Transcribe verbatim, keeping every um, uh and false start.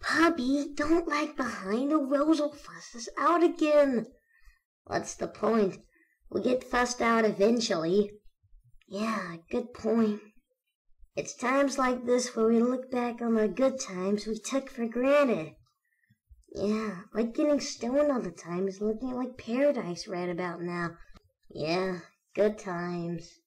Puppy, don't lag behind or Rose will fuss us out again. What's the point? We'll get fussed out eventually. Yeah, good point. It's times like this where we look back on the good times we took for granted. Yeah, like getting stoned all the time is looking like paradise right about now. Yeah, good times.